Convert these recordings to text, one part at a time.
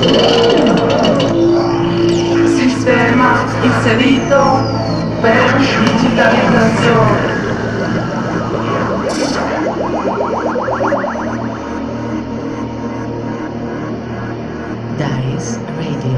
Sistema inserito per digitalizzazione. Dice Radio.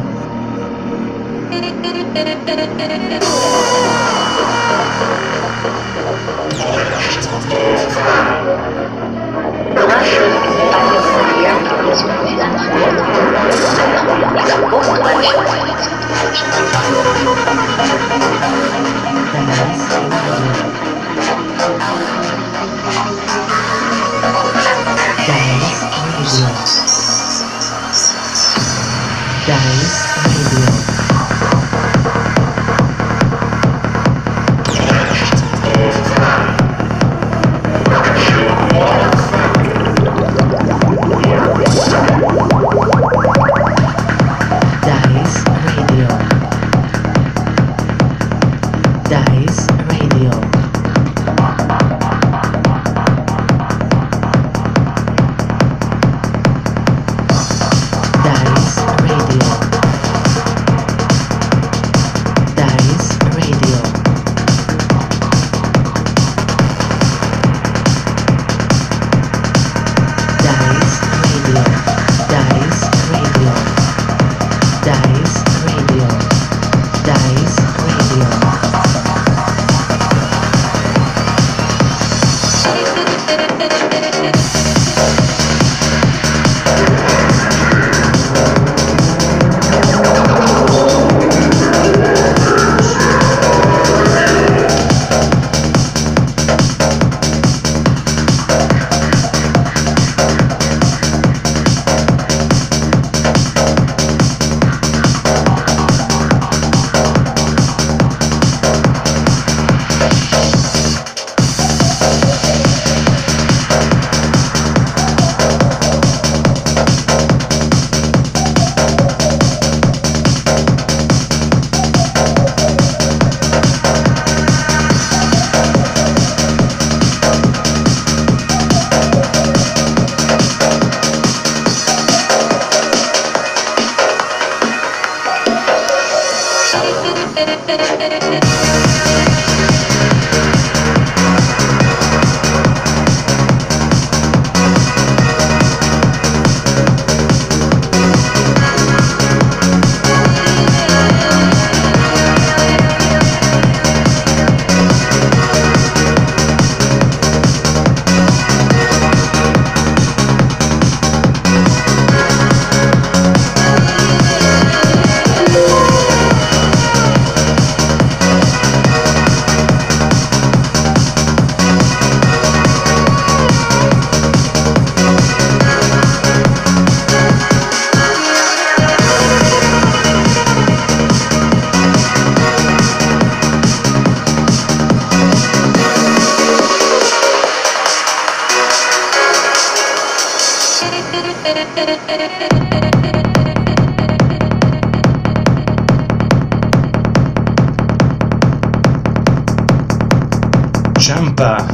Champa,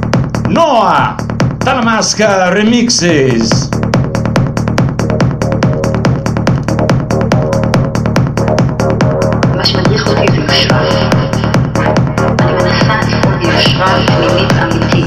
Noah, Talamasca Remixes. מה שמדריך אותי זה יושרה. אני מנסה לפעול ביושרה פנימית אמיתית.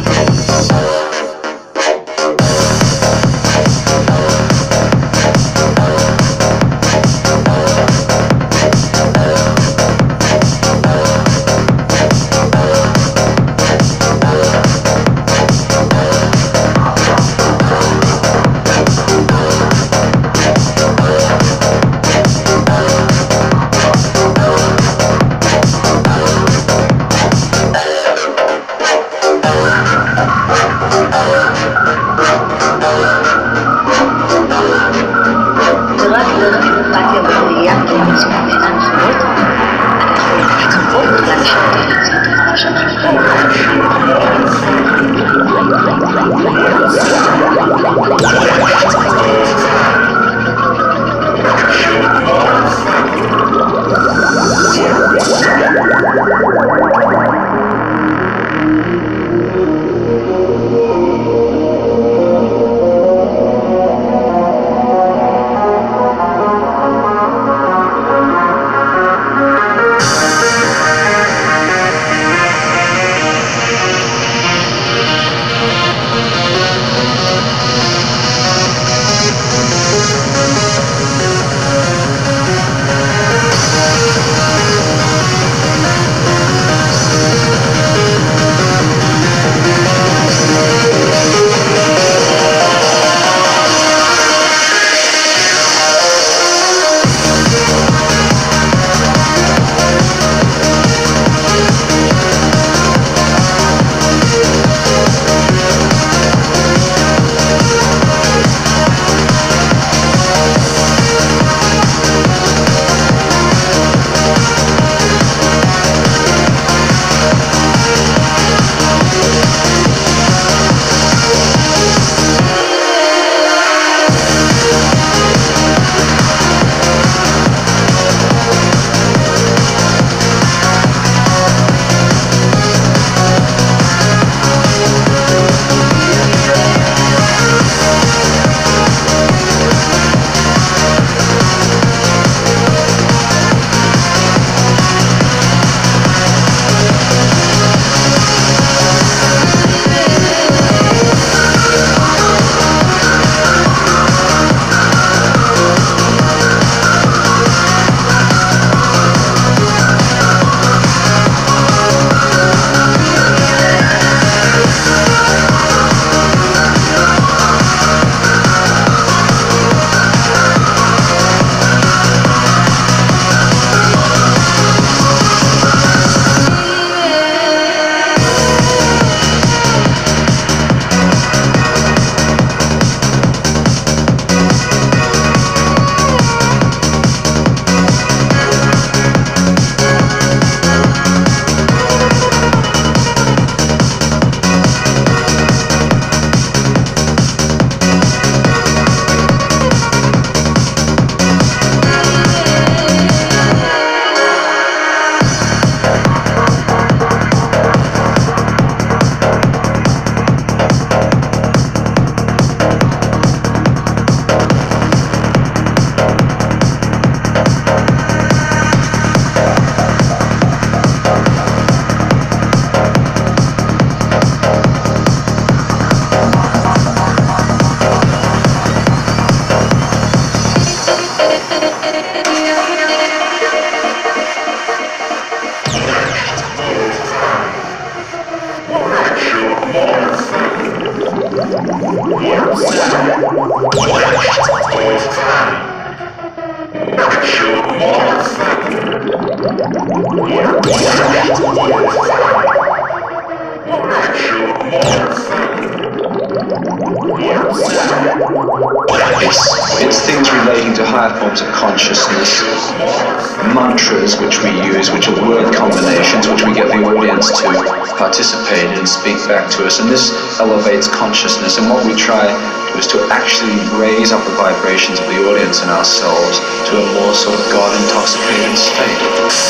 It's things relating to higher forms of consciousness, mantras which we use, which are word combinations which we get the audience to participate in and speak back to us, and this elevates consciousness, and what we try is to actually raise up the vibrations of the audience and ourselves to a more sort of God-intoxicated state.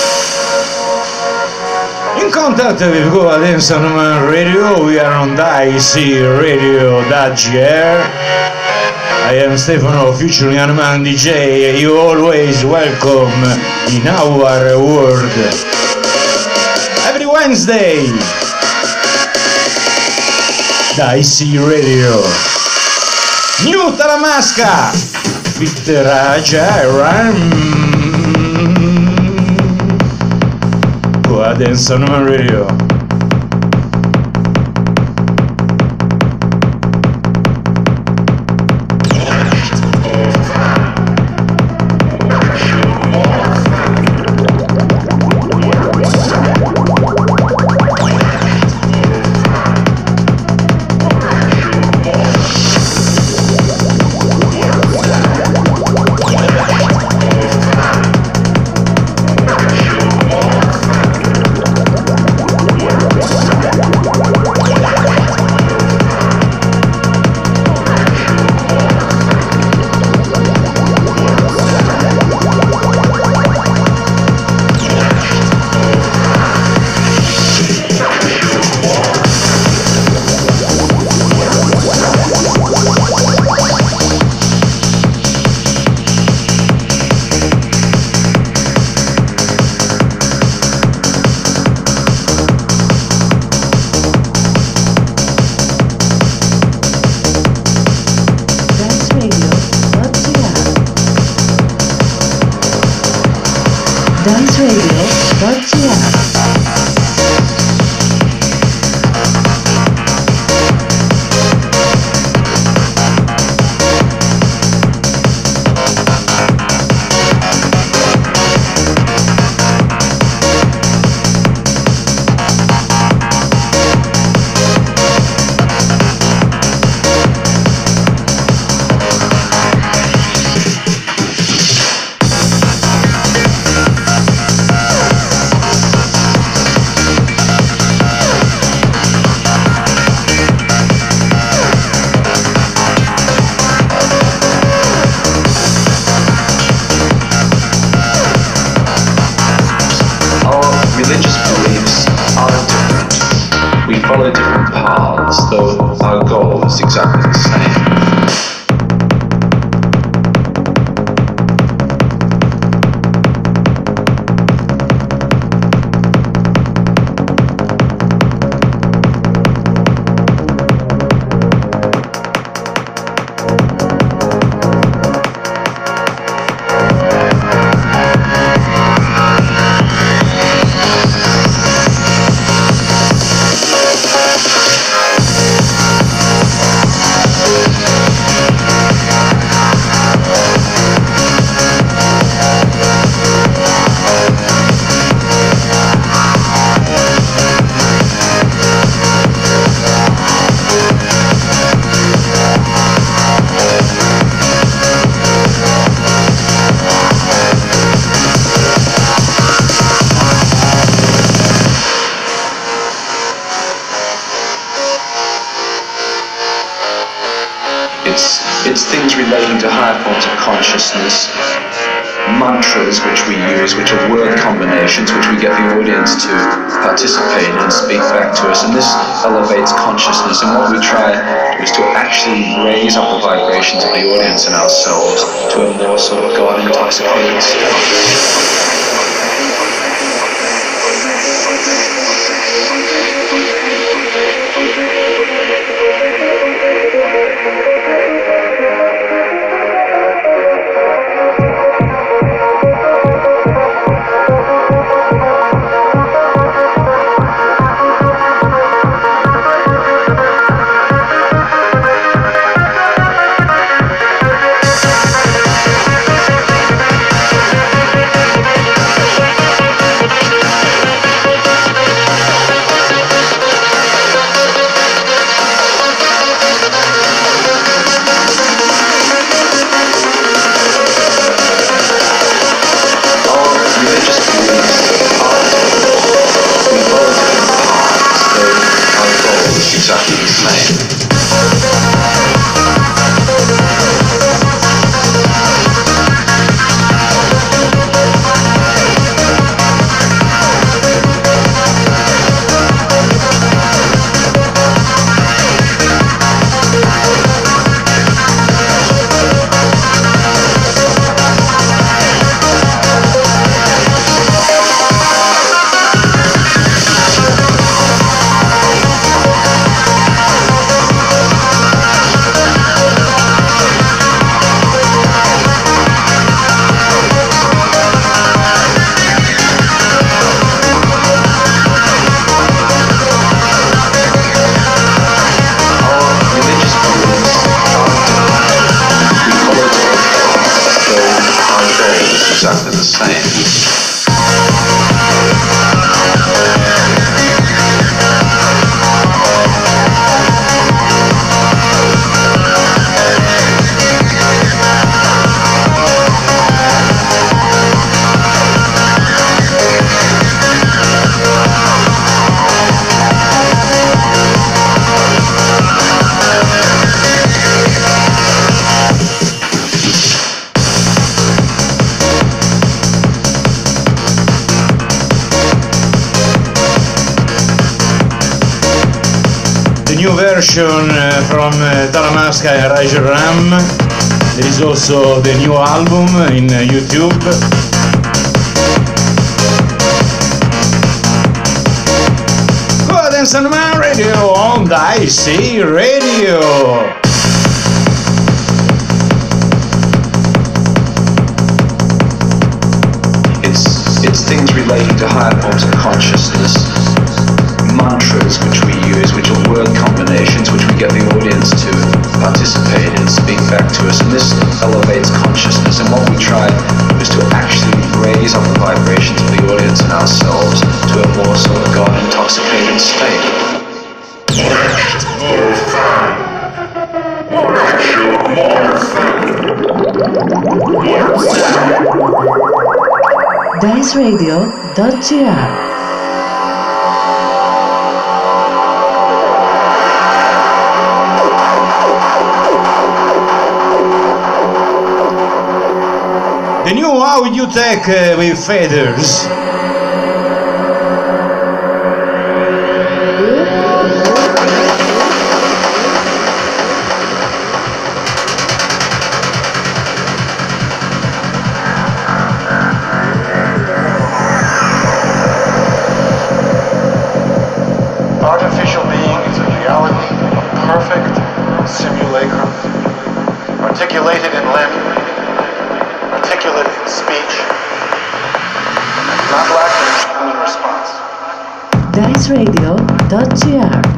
In contact with Goa Dance and Radio, we are on diceradio.gr. I am Stefano, featuring Hanuman DJ. You always welcome in our world. Every Wednesday, Dicey Radio. New Talamasca, Fitteraja, Goa Dance on Radio. danceradio.gr. Follow different paths, though our goal is exactly the same. It's things relating to higher forms of consciousness, mantras which we use, which are word combinations which we get the audience to participate in and speak back to us, and this elevates consciousness, and what we try is to actually raise up the vibrations of the audience and ourselves to a more sort of God-intoxicated state. exactly the same. New version from Talamasca and Raja Ram. There is also the new album in YouTube. Go ahead and send my radio on Dicey Radio. It's things relating to higher forms of consciousness, mantras which we use, which are word combinations which we get the audience to participate in, speak back to us, and this elevates consciousness. And what we try is to actually raise up the vibrations of the audience and ourselves to a more sort of God-intoxicated state. DiceRadio.gr. The new audio tech with faders. Artificial being is a reality, a perfect simulacrum, articulated in language, articulate in speech, not lacking in human response. DiceRadio.gr.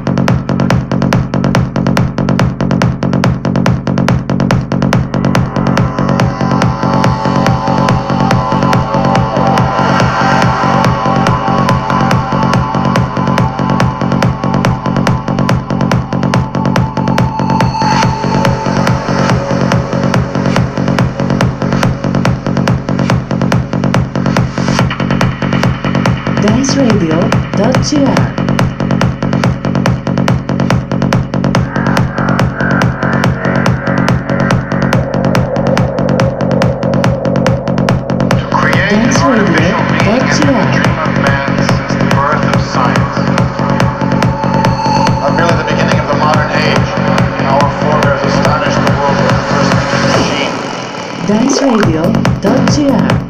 DiceRadio.gr. DiceRadio.gr.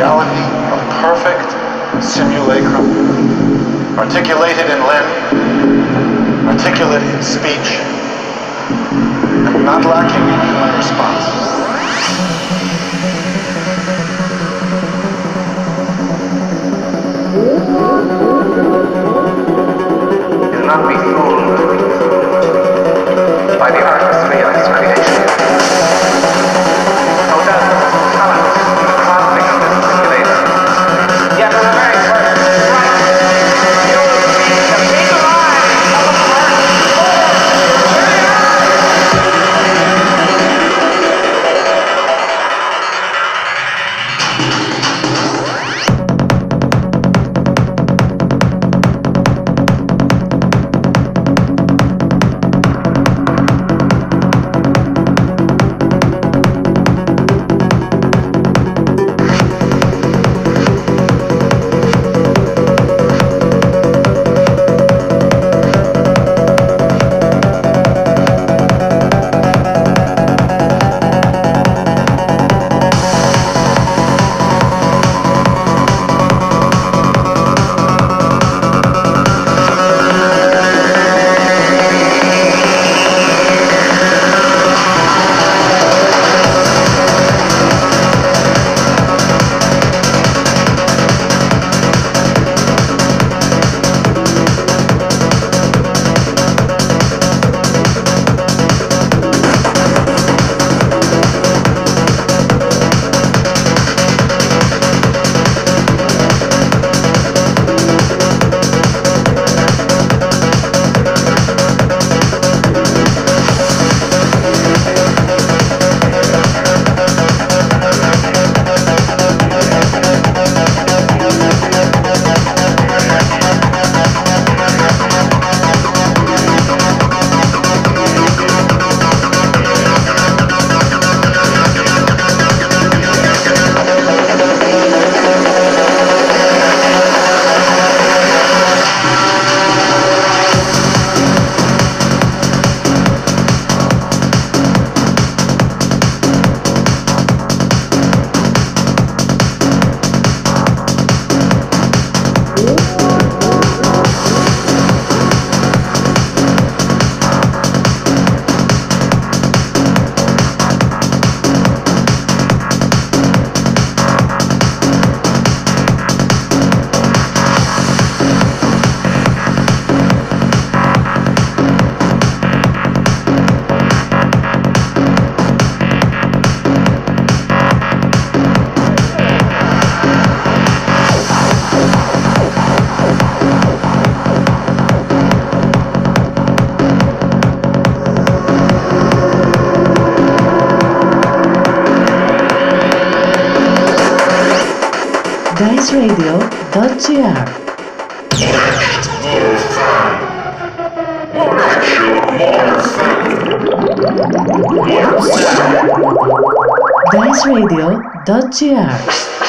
reality of perfect simulacrum, articulated in limb, articulate in speech, and not lacking in human response. Do not be fooled by the artistry of his creation. No doubt there was some talent in the crafting of this simulator. Yet in the very first strike, you will see the big line of a diceradio.gr. diceradio.gr.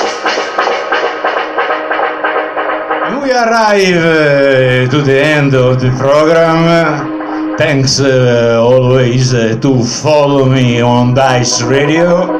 We arrive to the end of the program. Thanks always to follow me on Dice Radio.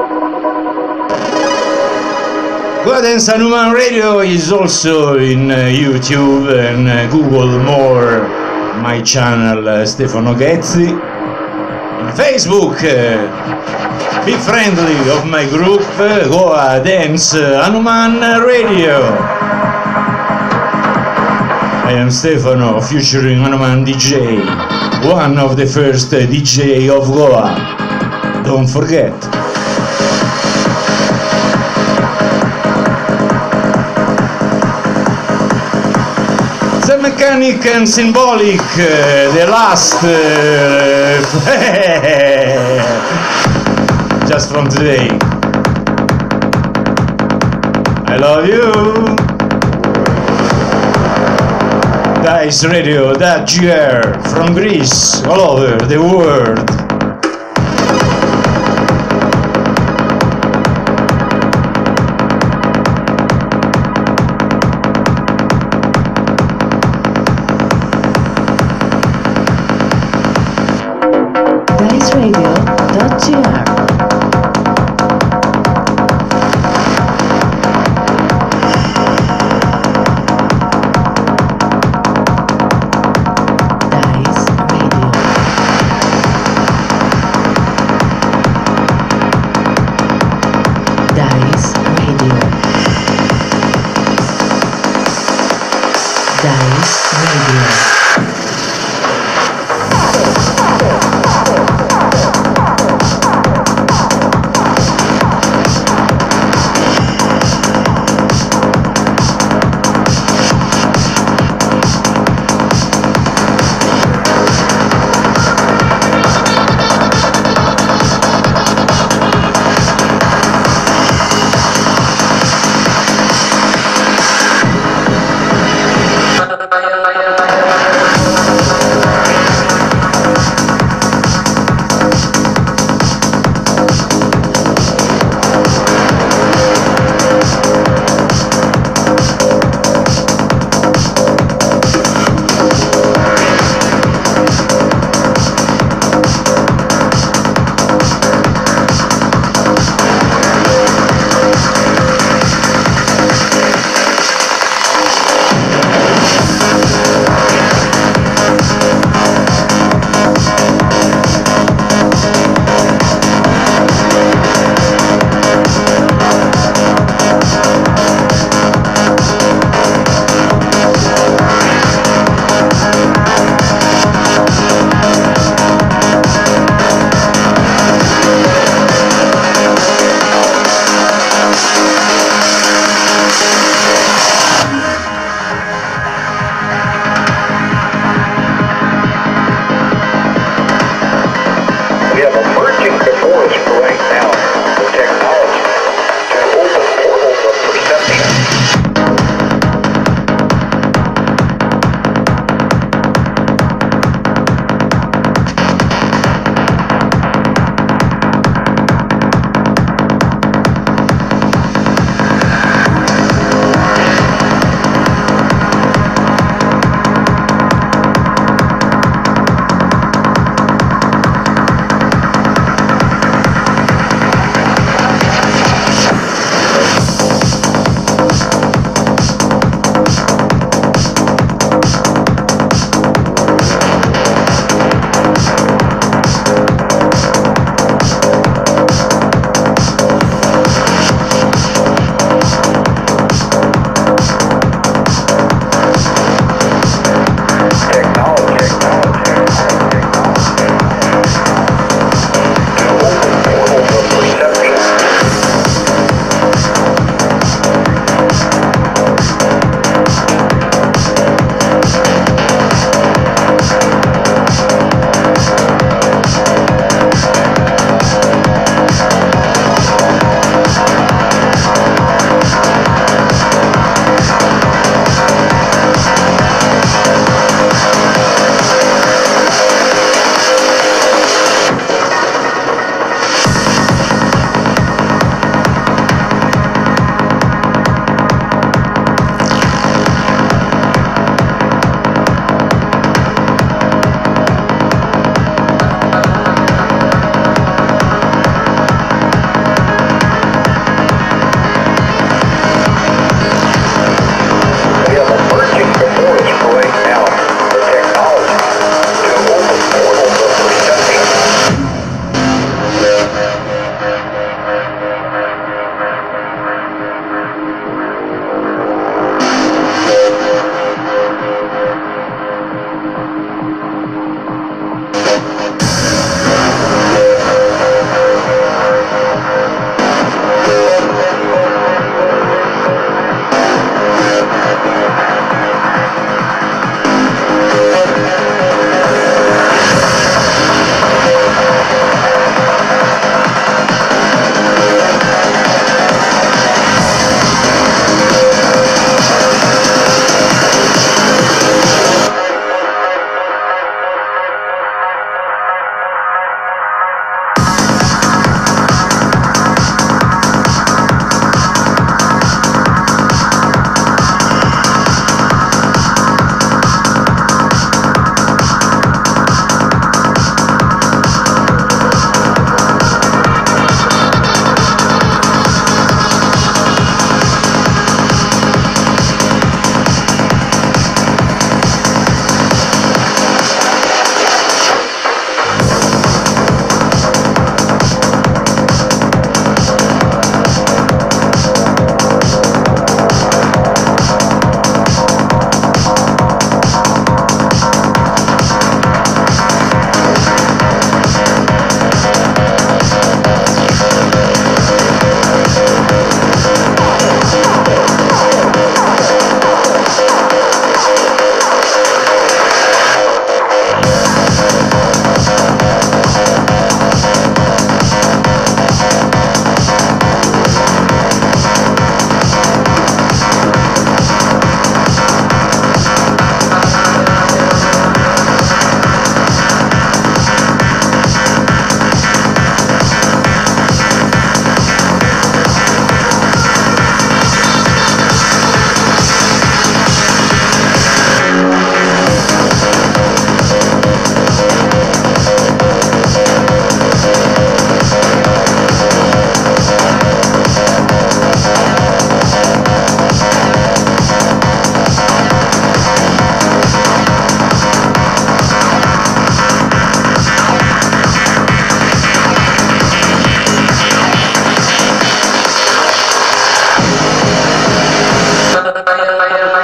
Dance Hanuman Radio is also in YouTube and Google More, my channel Stefano Ghezzi. In Facebook, be friendly of my group, Goa Dance Hanuman Radio. I am Stefano, featuring Hanuman DJ, one of the first DJ of Goa. Don't forget. The Mechanic and Symbolic, the last, just from today. I love you. Dice Radio.gr from Greece, all over the world. diceradio.gr. Paradise Radio. Bye.